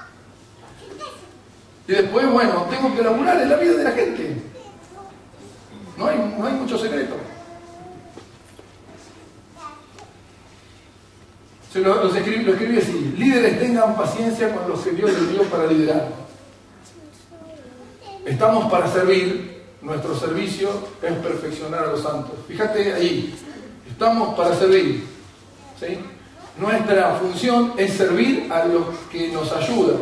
Y después, bueno, tengo que laburar en la vida de la gente. No hay, no hay mucho secreto. Se lo, los escribí, lo escribí así: líderes, tengan paciencia con los que Dios les dio para liderar. Estamos para servir, nuestro servicio es perfeccionar a los santos. Fíjate ahí, estamos para servir, ¿sí? Nuestra función es servir a los que nos ayudan.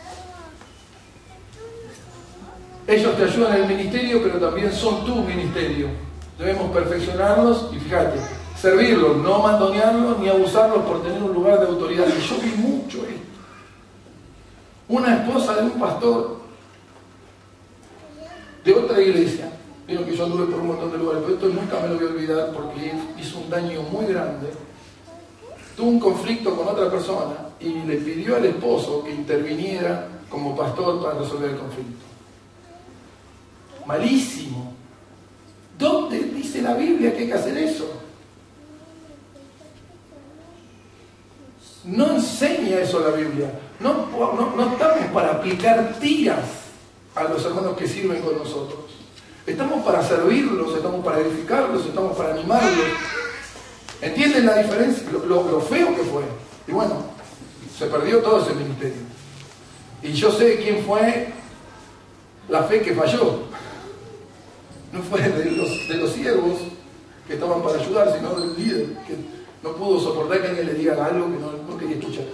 Ellos te ayudan en el ministerio, pero también son tu ministerio. Debemos perfeccionarlos y fíjate, servirlos, no mandonearlos ni abusarlos por tener un lugar de autoridad. Y yo vi mucho esto. Una esposa de un pastor de otra iglesia, vieron que yo anduve por un montón de lugares, pero esto nunca me lo voy a olvidar porque hizo un daño muy grande. Tuvo un conflicto con otra persona y le pidió al esposo que interviniera como pastor para resolver el conflicto. Malísimo. ¿Dónde dice la Biblia que hay que hacer eso? No enseña eso la Biblia. No, no, no estamos para aplicar tiras a los hermanos que sirven con nosotros. Estamos para servirlos, estamos para edificarlos, estamos para animarlos. ¿Entienden la diferencia? Lo, lo, lo feo que fue. Y bueno, se perdió todo ese ministerio. Y yo sé quién fue la fe que falló. No fue de los, de los siervos que estaban para ayudar, sino del líder que no pudo soportar que alguien le diga algo que no, no quería escuchar.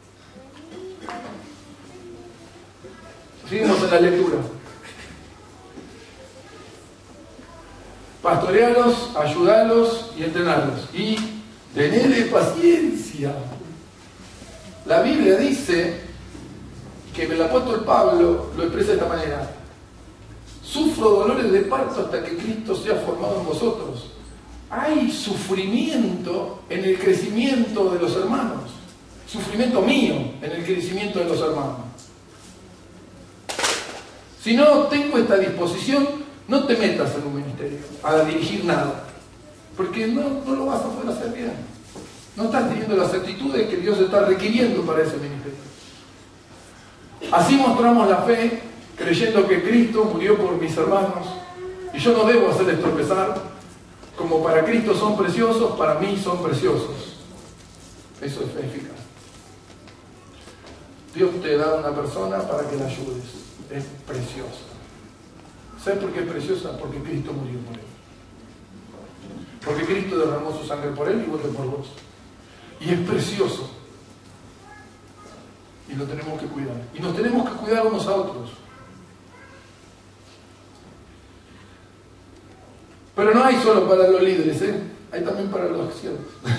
Seguimos en la lectura. Pastorealos, ayudalos y entrenarlos. Y tenedle paciencia. La Biblia dice que el apóstol Pablo lo expresa de esta manera: sufro dolores de parto hasta que Cristo sea formado en vosotros. Hay sufrimiento en el crecimiento de los hermanos. Sufrimiento mío en el crecimiento de los hermanos. Si no tengo esta disposición, no te metas en un ministerio a dirigir nada, porque no, no lo vas a poder hacer bien. No estás teniendo las actitudes que Dios está requiriendo para ese ministerio. Así mostramos la fe, creyendo que Cristo murió por mis hermanos, y yo no debo hacerles tropezar. Como para Cristo son preciosos, para mí son preciosos. Eso es eficaz. Dios te da una persona para que la ayudes. Es preciosa. ¿Sabes por qué es preciosa? Porque Cristo murió por él. Porque Cristo derramó su sangre por él y votó por vos. Y es precioso. Y lo tenemos que cuidar. Y nos tenemos que cuidar unos a otros. Pero no hay solo para los líderes, ¿eh? Hay también para los siervos.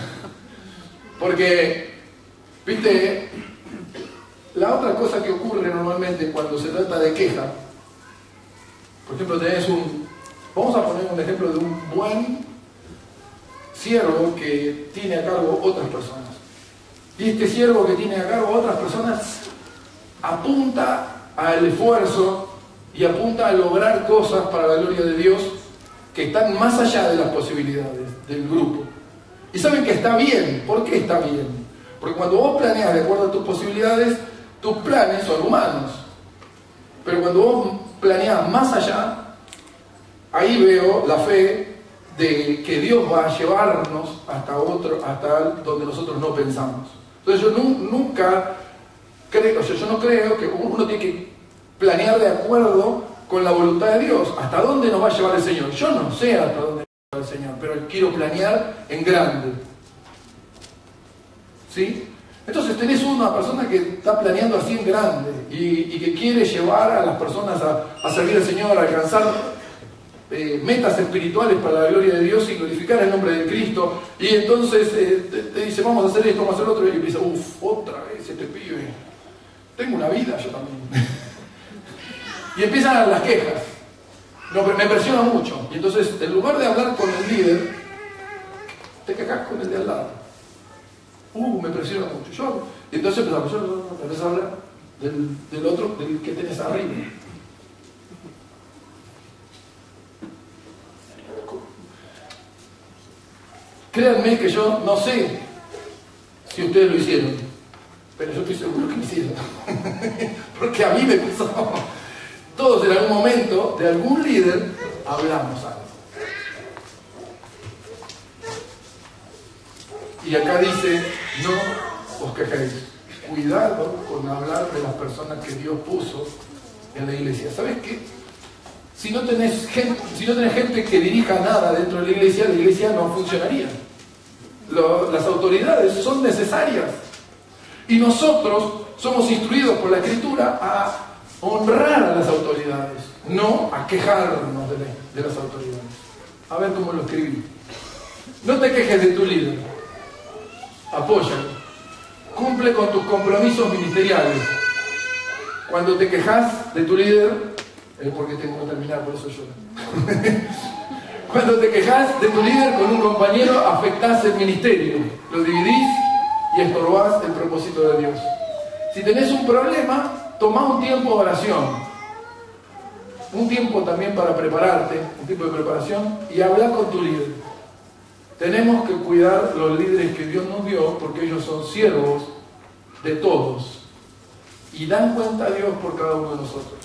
Porque, viste, la otra cosa que ocurre normalmente cuando se trata de queja, por ejemplo, tenés un, vamos a poner un ejemplo de un buen siervo que tiene a cargo otras personas. Y este siervo que tiene a cargo otras personas apunta al esfuerzo y apunta a lograr cosas para la gloria de Dios que están más allá de las posibilidades del grupo. Y saben que está bien. ¿Por qué está bien? Porque cuando vos planeas de acuerdo a tus posibilidades, tus planes son humanos. Pero cuando vos planeas más allá, ahí veo la fe de que Dios va a llevarnos hasta otro, hasta donde nosotros no pensamos. Entonces yo nu nunca creo, o sea, yo no creo que uno tiene que planear de acuerdo con la voluntad de Dios. ¿Hasta dónde nos va a llevar el Señor? Yo no sé hasta dónde va el Señor, pero quiero planear en grande. ¿Sí? Entonces tenés una persona que está planeando así en grande y, y que quiere llevar a las personas a, a servir al Señor, a alcanzar eh, metas espirituales para la gloria de Dios y glorificar el nombre de Cristo. Y entonces eh, te, te dice, vamos a hacer esto, vamos a hacer otro, y empieza, uff, otra vez este pibe. Tengo una vida yo también. Y empiezan las quejas. No, me impresiona mucho. Y entonces, en lugar de hablar con el líder, te quejas con el de al lado. Uh, me impresiona mucho. Yo, y entonces empezamos, yo empecé a hablar del, del otro, del que tenés arriba. Créanme que yo no sé si ustedes lo hicieron, pero yo estoy seguro que lo hicieron. Porque a mí me pasó. Todos en algún momento, de algún líder, hablamos algo. Y acá dice, no os quejéis. Cuidado con hablar de las personas que Dios puso en la iglesia. ¿Sabes qué? Si no tenés gente, si no tenés gente que dirija nada dentro de la iglesia, la iglesia no funcionaría. Lo, las autoridades son necesarias. Y nosotros somos instruidos por la Escritura a honrar a las autoridades, no a quejarnos de, la, de las autoridades. A ver cómo lo escribí. No te quejes de tu líder. Apóyalo. Cumple con tus compromisos ministeriales. Cuando te quejas de tu líder, es porque tengo que terminar, por eso lloro. Cuando te quejas de tu líder con un compañero, afectás el ministerio, lo dividís y estorbás el propósito de Dios. Si tenés un problema, toma un tiempo de oración, un tiempo también para prepararte, un tiempo de preparación, y habla con tu líder. Tenemos que cuidar los líderes que Dios nos dio, porque ellos son siervos de todos y dan cuenta a Dios por cada uno de nosotros.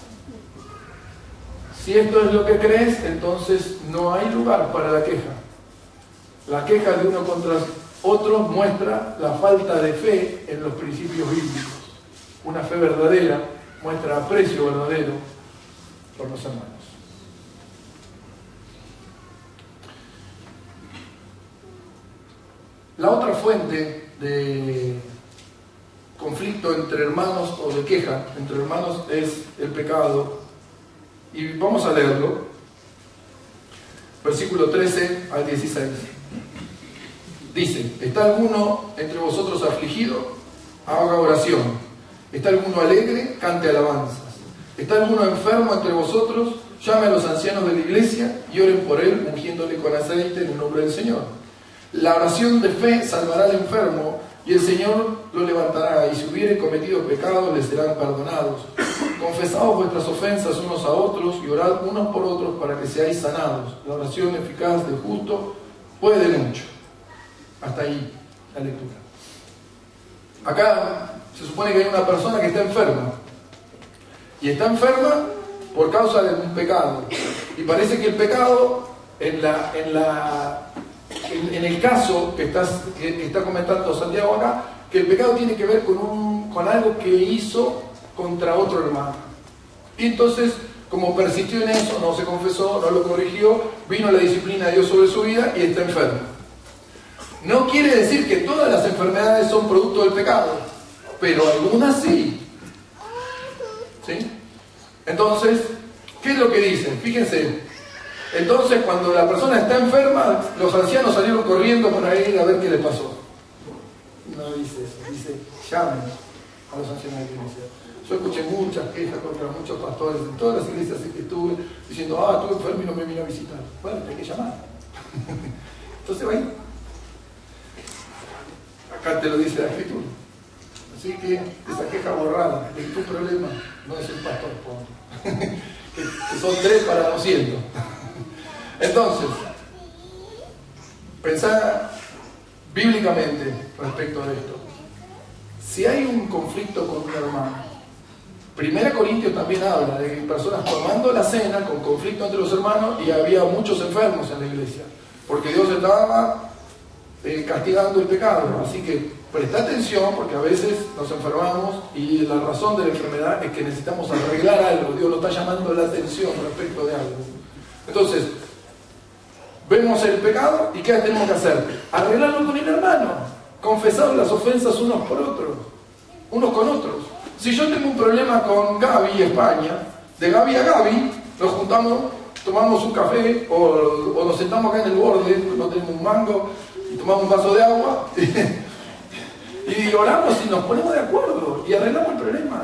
Si esto es lo que crees, entonces no hay lugar para la queja. La queja de uno contra otros muestra la falta de fe en los principios bíblicos. Una fe verdadera muestra aprecio verdadero por los hermanos. La otra fuente de conflicto entre hermanos o de queja entre hermanos es el pecado. Y vamos a leerlo. Versículo trece al dieciséis. Dice: ¿está alguno entre vosotros afligido? Haga oración. ¿Está alguno alegre? Cante alabanzas. ¿Está alguno enfermo entre vosotros? Llame a los ancianos de la iglesia y oren por él, ungiéndole con aceite en el nombre del Señor. La oración de fe salvará al enfermo y el Señor lo levantará, y si hubiere cometido pecados le serán perdonados. Confesaos vuestras ofensas unos a otros y orad unos por otros para que seáis sanados. La oración eficaz del justo puede mucho. Hasta ahí la lectura. Acá se supone que hay una persona que está enferma, y está enferma por causa de un pecado, y parece que el pecado en la... En la En, en el caso que, estás, que, que está comentando Santiago acá, que el pecado tiene que ver con, un, con algo que hizo contra otro hermano. Y entonces, como persistió en eso, no se confesó, no lo corrigió, vino la disciplina de Dios sobre su vida y está enfermo. No quiere decir que todas las enfermedades son producto del pecado, pero algunas sí. ¿Sí? Entonces, ¿qué es lo que dicen? Fíjense. Entonces, cuando la persona está enferma, los ancianos salieron corriendo para ir a ver qué le pasó. No dice eso, dice: llamen a los ancianos de la iglesia. Yo escuché muchas quejas contra muchos pastores en todas las iglesias en que estuve, diciendo: ah, estuve enfermo y no me vino a visitar. Bueno, hay que llamar. Entonces va ahí. Acá te lo dice la Escritura. Así que esa queja borrada de tu problema no es el pastor, pobre. Que son tres para doscientos. Entonces, pensá bíblicamente respecto a esto. Si hay un conflicto con un hermano, Primera Corintios también habla de personas tomando la cena con conflicto entre los hermanos, y había muchos enfermos en la iglesia, porque Dios estaba eh, castigando el pecado. Así que presta atención, porque a veces nos enfermamos y la razón de la enfermedad es que necesitamos arreglar algo. Dios nos está llamando la atención respecto de algo. Entonces, vemos el pecado y ¿qué tenemos que hacer? Arreglarlo con el hermano, confesar las ofensas unos por otros, unos con otros. Si yo tengo un problema con Gaby, España, de Gaby a Gaby, nos juntamos, tomamos un café o, o nos sentamos acá en el borde, no tenemos un mango, y tomamos un vaso de agua y oramos y nos ponemos de acuerdo y arreglamos el problema.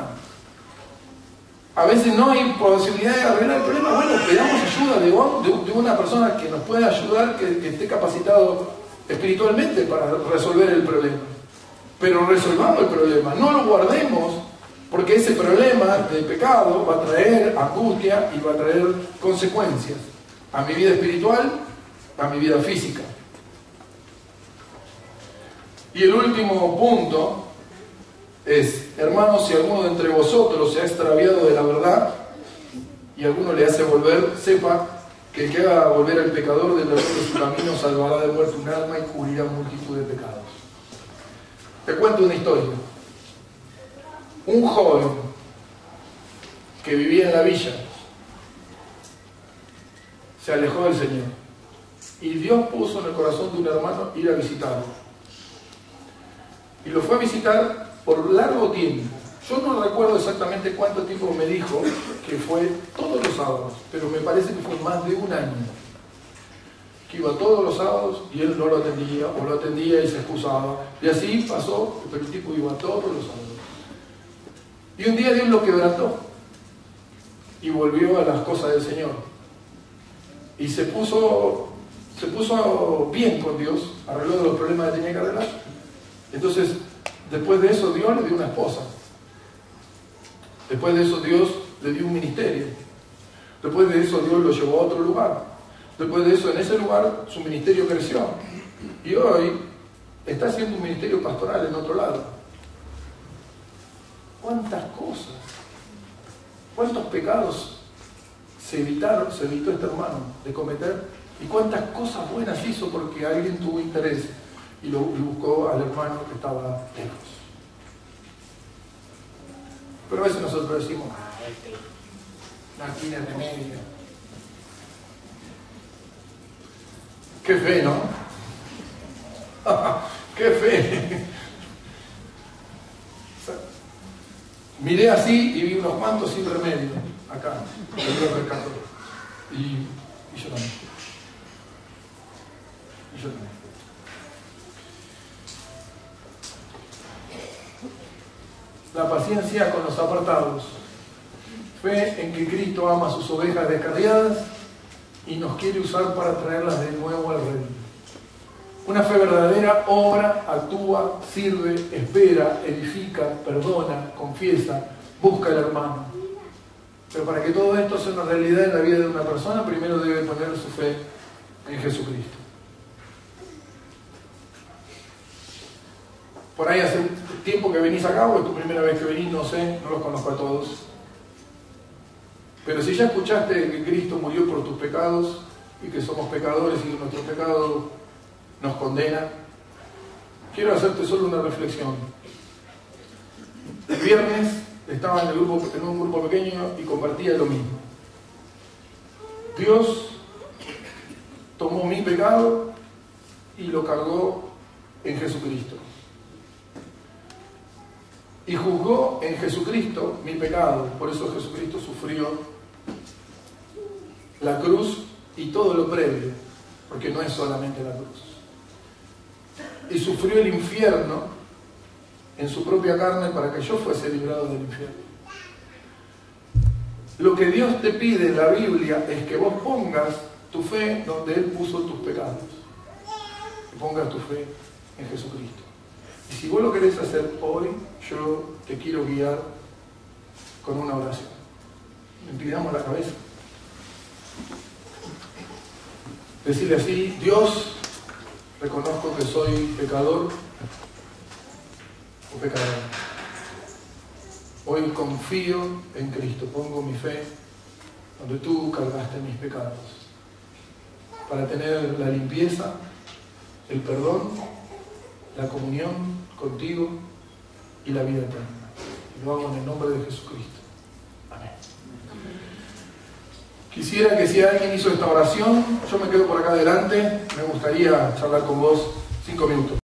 A veces no hay posibilidad de arreglar el problema. Bueno, pedamos ayuda de, de, de una persona que nos pueda ayudar, que, que esté capacitado espiritualmente para resolver el problema. Pero resolvamos el problema, no lo guardemos, porque ese problema de pecado va a traer angustia y va a traer consecuencias a mi vida espiritual, a mi vida física. Y el último punto es: hermanos, si alguno de entre vosotros se ha extraviado de la verdad y alguno le hace volver, sepa que el que haga volver al pecador del error de su camino salvará de muerte un alma y cubrirá multitud de pecados. Te cuento una historia. Un joven que vivía en la villa se alejó del Señor y Dios puso en el corazón de un hermano ir a visitarlo, y lo fue a visitar por largo tiempo. Yo no recuerdo exactamente cuánto tiempo me dijo que fue, todos los sábados, pero me parece que fue más de un año que iba todos los sábados y él no lo atendía, o lo atendía y se excusaba, y así pasó, pero el tipo iba todos los sábados. Y un día Dios lo quebrantó y volvió a las cosas del Señor. Y se puso, se puso bien con Dios, arregló de los problemas que tenía que arreglar. Entonces, después de eso, Dios le dio una esposa. Después de eso, Dios le dio un ministerio. Después de eso, Dios lo llevó a otro lugar. Después de eso, en ese lugar, su ministerio creció. Y hoy está haciendo un ministerio pastoral en otro lado. ¿Cuántas cosas? ¿Cuántos pecados se evitaron, se evitó este hermano de cometer? ¿Y cuántas cosas buenas hizo porque alguien tuvo interés y lo y buscó al hermano que estaba lejos? Pero a veces nosotros decimos, ah, este no tiene remedio. Qué fe, ¿no? Qué fe. Miré así y vi unos cuantos sin remedio, acá, en el mercado. Y, y yo también. Y yo también. La paciencia con los apartados. Fe en que Cristo ama a sus ovejas descarriadas y nos quiere usar para traerlas de nuevo al reino. Una fe verdadera obra, actúa, sirve, espera, edifica, perdona, confiesa, busca al hermano. Pero para que todo esto sea una realidad en la vida de una persona, primero debe poner su fe en Jesucristo. Por ahí hace tiempo que venís acá, o es tu primera vez que venís, no sé, no los conozco a todos. Pero si ya escuchaste que Cristo murió por tus pecados y que somos pecadores y que nuestro pecado nos condena, quiero hacerte solo una reflexión. El viernes estaba en, el grupo, en un grupo pequeño y compartía lo mismo. Dios tomó mi pecado y lo cargó en Jesucristo. Y juzgó en Jesucristo mi pecado. Por eso Jesucristo sufrió la cruz y todo lo previo, porque no es solamente la cruz. Y sufrió el infierno en su propia carne para que yo fuese librado del infierno. Lo que Dios te pide en la Biblia es que vos pongas tu fe donde Él puso tus pecados. Que pongas tu fe en Jesucristo. Y si vos lo querés hacer hoy, yo te quiero guiar con una oración. Inclinamos la cabeza. Decirle así: Dios, reconozco que soy pecador o pecadora. Hoy confío en Cristo, pongo mi fe donde tú cargaste mis pecados, para tener la limpieza, el perdón, la comunión contigo y la vida eterna. Y lo hago en el nombre de Jesucristo. Amén. Quisiera que si alguien hizo esta oración, yo me quedo por acá adelante, me gustaría charlar con vos cinco minutos.